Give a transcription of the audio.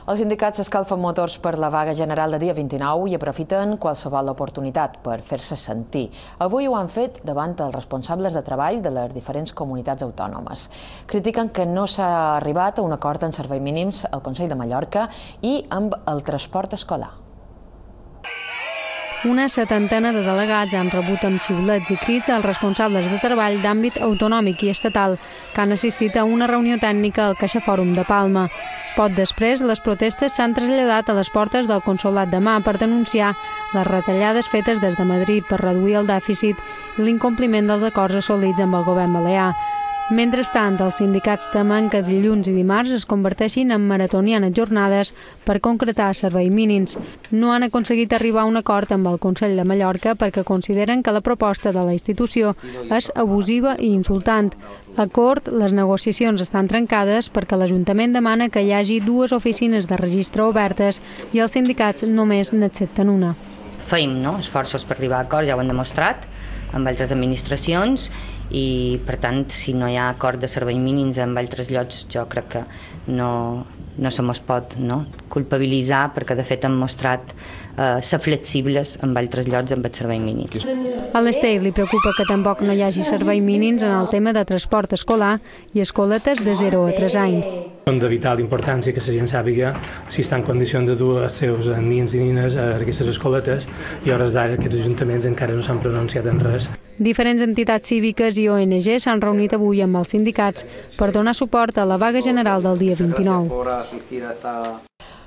Els sindicats escalfen motors per la vaga general de dia 29 i aprofiten qualsevol oportunitat per fer-se sentir. Avui ho han fet davant els responsables de treball de les diferents comunitats autònomes. Critiquen que no s'ha arribat a un acord en serveis mínims al Consell de Mallorca i amb el transport escolar. Una setantena de delegats han rebut amb xiulets i crits als responsables de treball d'àmbit autonòmic i estatal que han assistit a una reunió tècnica al CaixaFòrum de Palma. Poc després, les protestes s'han traslladat a les portes del Consolat de Mar per denunciar les retallades fetes des de Madrid per reduir el dèficit i l'incompliment dels acords assolits amb el govern balear. Mentrestant, els sindicats temen que dilluns i dimarts es converteixin en maratonianes jornades per concretar serveis mínims. No han aconseguit arribar a un acord amb el Consell de Mallorca perquè consideren que la proposta de la institució és abusiva i insultant. A Cort, les negociacions estan trencades perquè l'Ajuntament demana que hi hagi 2 oficines de registre obertes i els sindicats només n'accepten una. Feim esforços per arribar a acords, ja ho han demostrat, amb altres administracions i, per tant, si no hi ha acord de serveis mínims en altres llocs, jo crec que no se mos pot culpabilitzar perquè, de fet, han mostrat ser flexibles en altres llocs amb els serveis mínims. A l'Estell li preocupa que tampoc no hi hagi serveis mínims en el tema de transport escolar i escoletes de 0 a 3 anys. Són de vital importància que la gent sàpiga si està en condició de dur els seus nins i nines a aquestes escoletes i a hores d'ara aquests ajuntaments encara no s'han pronunciat en res. Diferents entitats cíviques i ONG s'han reunit avui amb els sindicats per donar suport a la vaga general del dia 29.